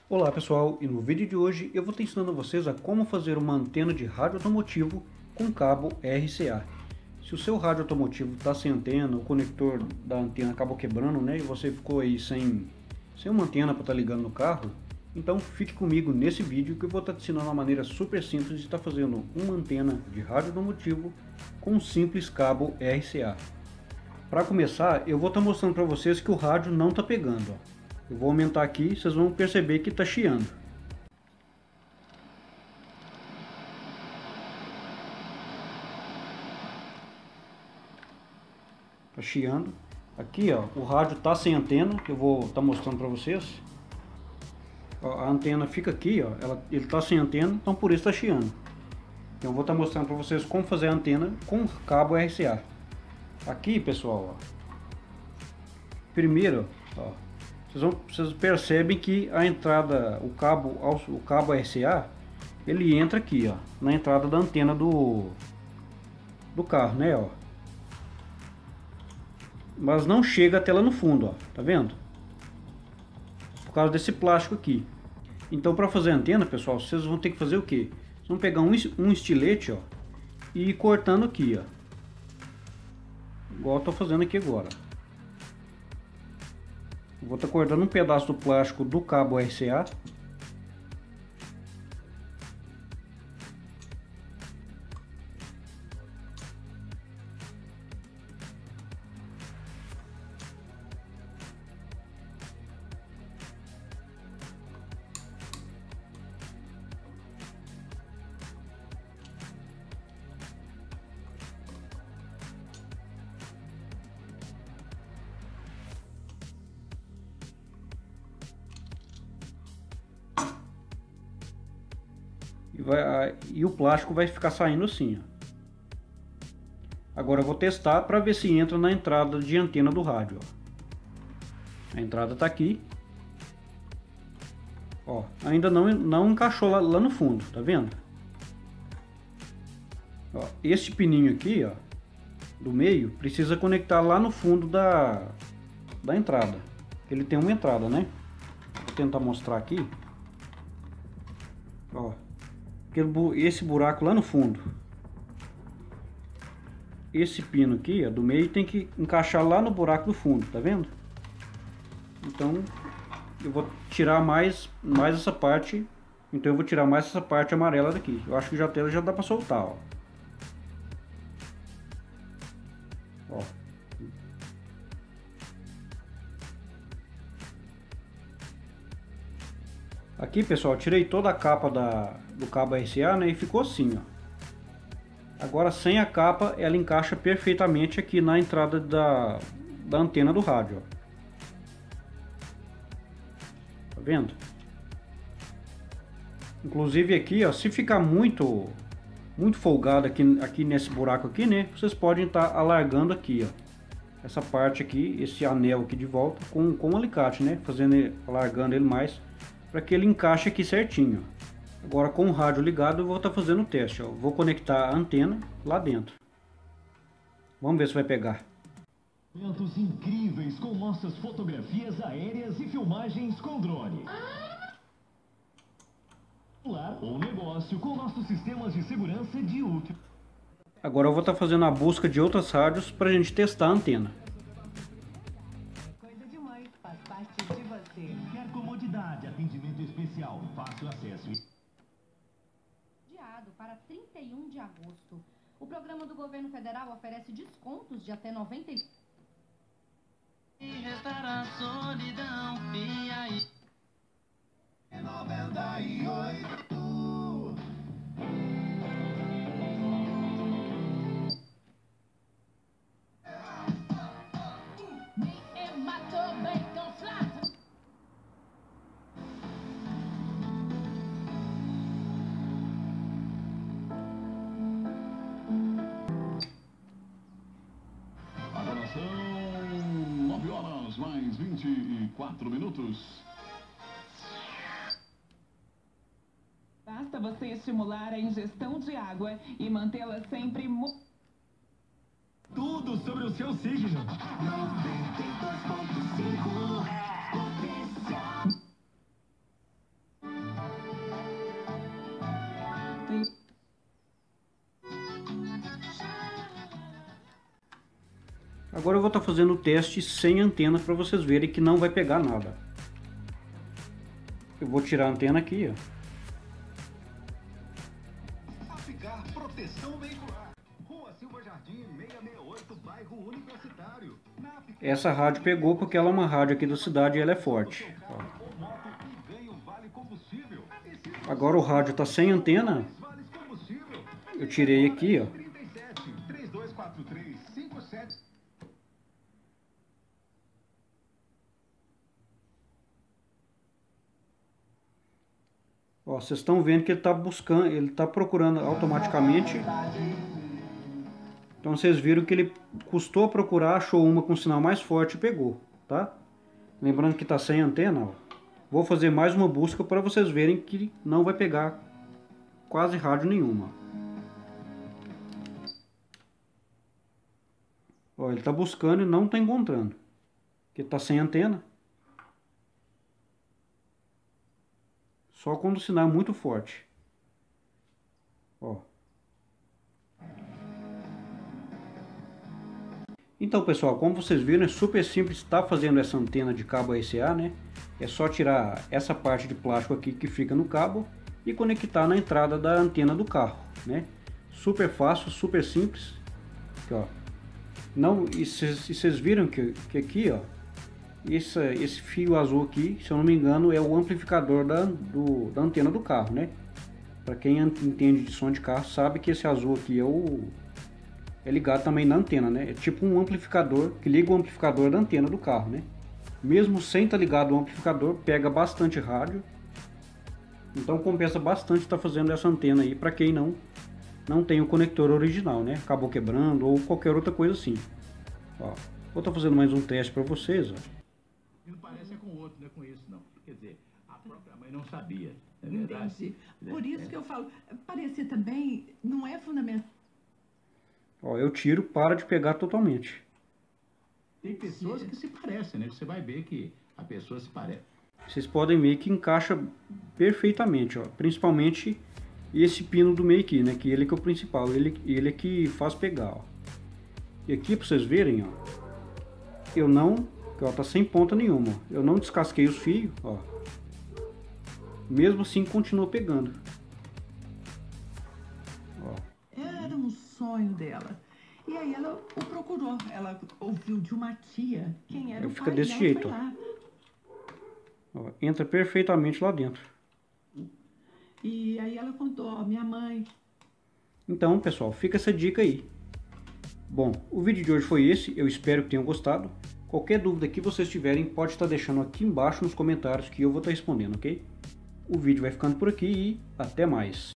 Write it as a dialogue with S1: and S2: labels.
S1: Olá pessoal, e no vídeo de hoje eu vou estar ensinando a vocês a como fazer uma antena de rádio automotivo com cabo RCA. Se o seu rádio automotivo está sem antena, o conector da antena acabou quebrando, né, e você ficou aí sem uma antena para estar ligando no carro, então fique comigo nesse vídeo que eu vou estar te ensinando uma maneira super simples de estar fazendo uma antena de rádio automotivo com um simples cabo RCA. Para começar, eu vou estar mostrando para vocês que o rádio não está pegando, ó. Eu vou aumentar aqui, vocês vão perceber que está chiando. Está chiando. Aqui, ó, o rádio está sem antena, que eu vou estar mostrando para vocês. Ó, a antena fica aqui, ó, ele está sem antena, então por isso está chiando. Então eu vou estar mostrando para vocês como fazer a antena com cabo RCA. Aqui, pessoal, ó, primeiro, ó, vocês percebem que a entrada, o cabo RCA, ele entra aqui, ó, na entrada da antena do carro, né, ó. Mas não chega até lá no fundo, ó, tá vendo? Por causa desse plástico aqui. Então, para fazer a antena, pessoal, vocês vão ter que fazer o quê? Vocês vão pegar um estilete, ó, e ir cortando aqui, ó, igual eu tô fazendo aqui agora. Eu vou estar cortando um pedaço do plástico do cabo RCA. E o plástico vai ficar saindo assim, ó. Agora eu vou testar para ver se entra na entrada de antena do rádio, ó. A entrada está aqui, ó, ainda não encaixou lá no fundo, tá vendo? Ó, esse pininho aqui, ó, do meio, precisa conectar lá no fundo da entrada. Ele tem uma entrada, né? Vou tentar mostrar aqui, ó. Esse buraco lá no fundo, esse pino aqui, ó, do meio, tem que encaixar lá no buraco do fundo, tá vendo? Então eu vou tirar mais essa parte. Então eu vou tirar mais essa parte amarela daqui. Eu acho que já dá para soltar, ó. Ó. Aqui, pessoal, tirei toda a capa do cabo RCA, né, e ficou assim, ó. Agora, sem a capa, ela encaixa perfeitamente aqui na entrada da antena do rádio, ó. Tá vendo? Inclusive aqui, ó, se ficar muito folgado aqui nesse buraco aqui, né, vocês podem estar alargando aqui, ó, essa parte aqui, esse anel aqui de volta com um alicate, né, alargando ele mais para que ele encaixe aqui certinho. Agora, com o rádio ligado, eu vou estar fazendo o teste, ó. Vou conectar a antena lá dentro. Vamos ver se vai pegar.
S2: Momentos incríveis com nossas fotografias aéreas e filmagens com drone. Um negócio com nossos sistemas de segurança de última.
S1: Agora eu vou estar fazendo a busca de outras rádios para a gente testar a antena.
S3: Coisa de mãe, faz parte de você.
S2: Quer comodidade, atendimento especial, fácil acesso.
S4: Para 31 de agosto. O programa do governo federal oferece descontos de até 90%.
S5: E restará solidão, e aí?
S2: 98. São 9 horas mais 24 minutos.
S3: Basta você estimular a ingestão de água e mantê-la sempre
S2: Tudo sobre o seu signo. 92.5
S1: Agora eu vou estar fazendo o teste sem antena para vocês verem que não vai pegar nada. Eu vou tirar a antena aqui, ó.
S2: Aplicar proteção veicular. Rua Silva Jardim, 668, bairro Universitário.
S1: Essa rádio pegou porque ela é uma rádio aqui da cidade e ela é forte. Ó. Agora o rádio está sem antena. Eu tirei aqui, ó. Ó, vocês estão vendo que ele está buscando, ele está procurando automaticamente. Então vocês viram que ele custou a procurar, achou uma com sinal mais forte e pegou, tá? Lembrando que está sem antena, ó. Vou fazer mais uma busca para vocês verem que não vai pegar quase rádio nenhuma. Ó, ele está buscando e não está encontrando, porque está sem antena. Só quando o sinal é muito forte. Ó. Então, pessoal, como vocês viram, é super simples estar fazendo essa antena de cabo RCA, né? É só tirar essa parte de plástico aqui que fica no cabo e conectar na entrada da antena do carro, né? Super fácil, super simples. Aqui, ó. Não, e vocês viram que aqui, ó, esse fio azul aqui, se eu não me engano, é o amplificador da antena do carro, né? Para quem entende de som de carro, sabe que esse azul aqui é ligado também na antena, né? É tipo um amplificador que liga o amplificador da antena do carro, né? Mesmo sem estar ligado ao amplificador, pega bastante rádio. Então compensa bastante estar fazendo essa antena aí para quem não tem o conector original, né? Acabou quebrando ou qualquer outra coisa assim. Ó, vou estar fazendo mais um teste para vocês, ó.
S6: Não parece com o outro, não é com isso não. Quer dizer, a própria mãe não sabia, não é verdade?
S7: Entendi. Por isso que eu falo, parecer também não é fundamental.
S1: Ó, eu tiro, para de pegar totalmente.
S6: Tem pessoas que se parecem, né? Você vai ver que a pessoa se parece.
S1: Vocês podem ver que encaixa perfeitamente, ó. Principalmente esse pino do meio aqui, né? Que ele que é o principal, ele é que faz pegar, ó. E aqui para vocês verem, ó, ó, tá sem ponta nenhuma, ó. Eu não descasquei os fios, ó. Mesmo assim continua pegando. Ó.
S7: Era um sonho dela. E aí ela o procurou. Ela ouviu de uma tia quem era o pai.
S1: Fica desse jeito, ó. Ó. Entra perfeitamente lá dentro.
S7: E aí ela contou, ó, minha mãe.
S1: Então, pessoal, fica essa dica aí. Bom, o vídeo de hoje foi esse. Eu espero que tenham gostado. Qualquer dúvida que vocês tiverem, pode estar deixando aqui embaixo nos comentários que eu vou estar respondendo, ok? O vídeo vai ficando por aqui e até mais.